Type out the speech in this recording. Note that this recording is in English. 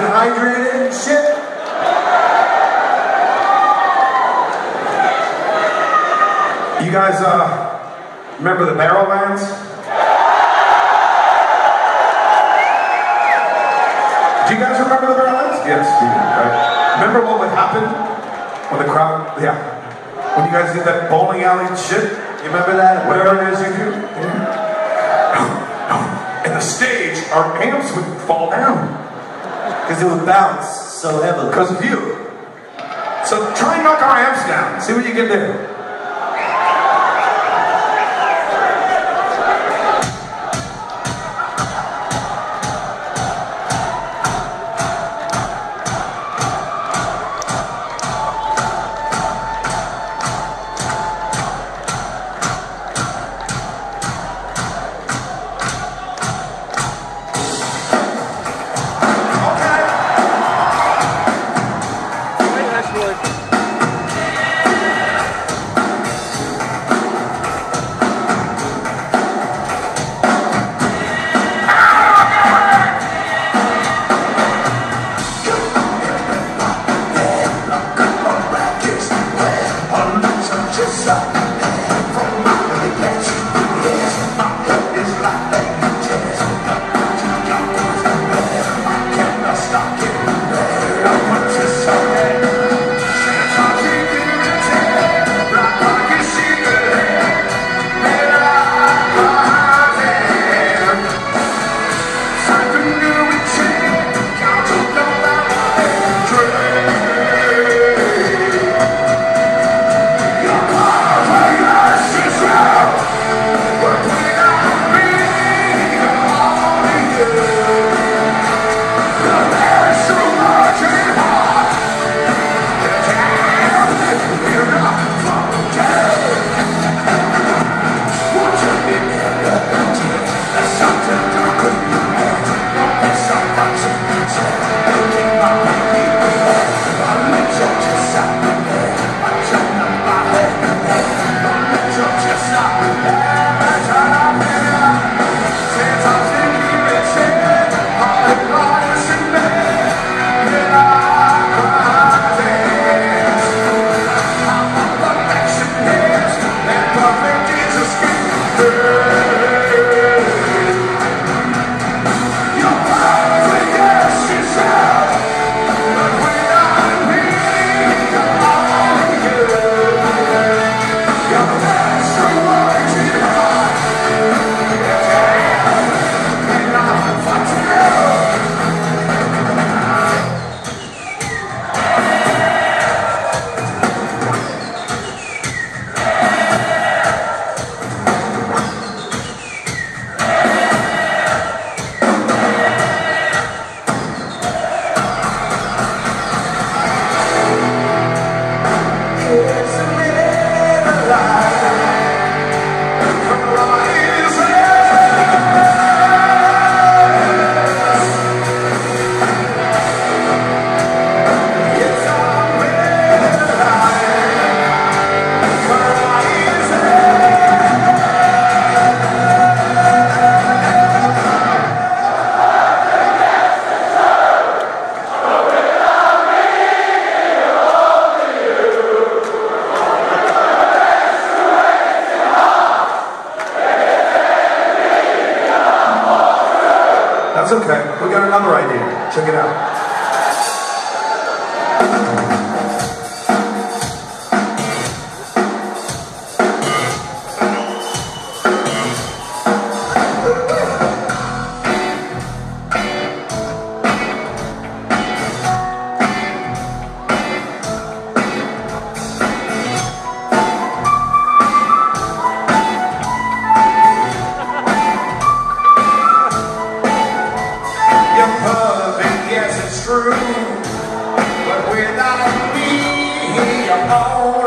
hydrated and shit? You guys, remember the Barrowlands? Do you guys remember the Barrowlands? Yes, you do, right? Remember what would happen when the crowd, when you guys did that bowling alley shit? You remember that? Whatever it is you do? And the stage, our amps would fall down. Because it would bounce so heavily. Because of you. So try and knock our amps down. See what you can do. That's okay. We got another idea. Check it out. True, but without me, you're all